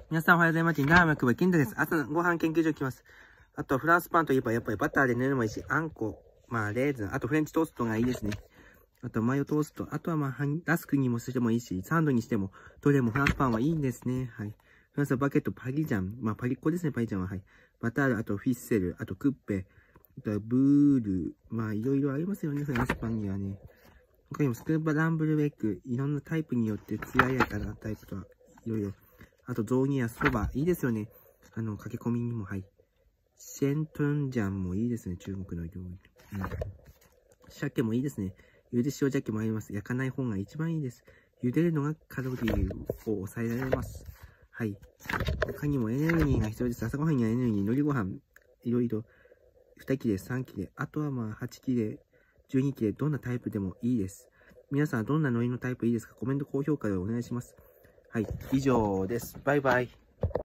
皆さんおはようございます。ラーメンくば金太です。朝のご飯研究所来ます。あと、フランスパンといえばやっぱりバターで塗るのもいいし、あんこ、レーズン、あとフレンチトーストがいいですね。あと、マヨトースト、あとはラスクにもしてもいいし、サンドにしても、どれもフランスパンはいいんですね。はい。フランスはバケット、パリジャン、パリッコですね、パリジャンは。はい。バタール、あとフィッセル、あとクッペ、あとはブール、いろいろありますよね、フランスパンにはね。他にもスクーバランブルウェック、いろんなタイプによって艶やかなタイプとは、いろいろ。あと、雑煮やそば、いいですよね。駆け込みにも、はい。シェントンジャンもいいですね、中国の料理。鮭もいいですね。茹で塩鮭もあります。焼かない方が一番いいです。茹でるのがカロリーを抑えられます。はい。他にもエネルギーが必要です。朝ごはんにはエネルギー、海苔ご飯、いろいろ、2切れ、3切れ、あとは8切れ、12切れ、どんなタイプでもいいです。皆さんはどんな海苔のタイプいいですか？コメント、高評価でお願いします。はい。以上です。バイバイ。